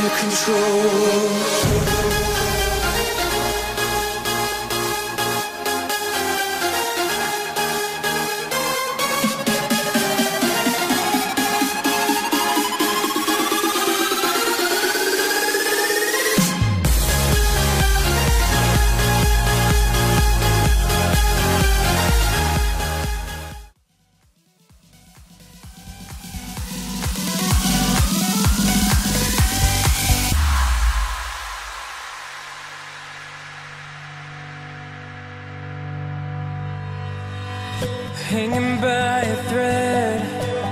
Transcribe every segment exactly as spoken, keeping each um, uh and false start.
control. Hanging by a thread,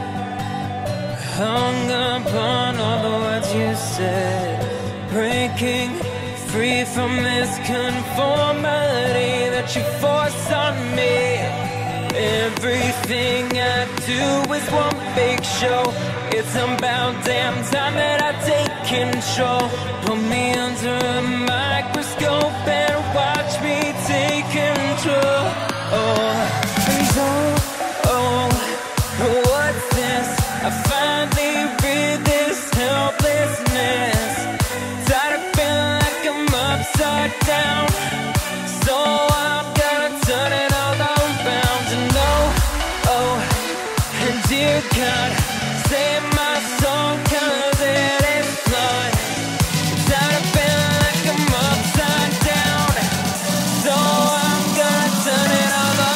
hung upon all the words you said, breaking free from this conformity that you force on me. Everything I do is one big show. It's about damn time that I take control. Put me under a microscope and watch me take control. Oh. Oh, oh, what's this? I finally read this helplessness. Tired of feeling like I'm upside down, so I'm gonna turn it all around. And oh, oh, and dear God, save my soul, cause it is flawed. Tired of feeling like I'm upside down, so I'm gonna turn it all around.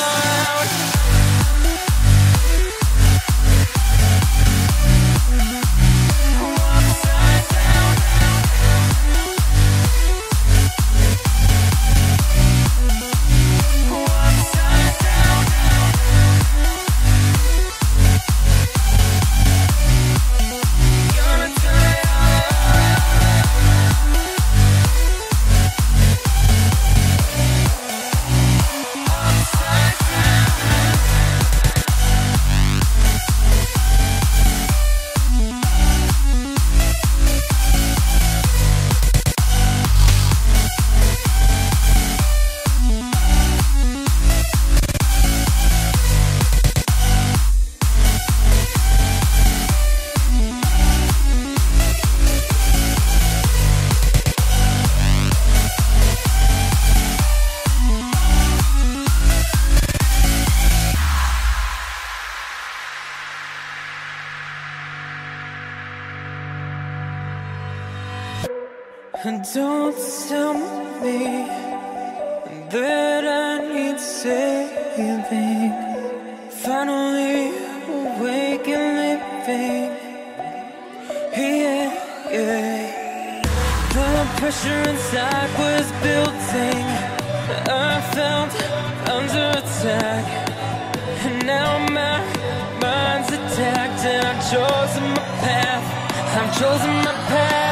And don't tell me that I need saving. Finally awake and living. Yeah, yeah. The pressure inside was building. I felt under attack, and now my mind's attacked. And I've chosen my path. I've chosen my path.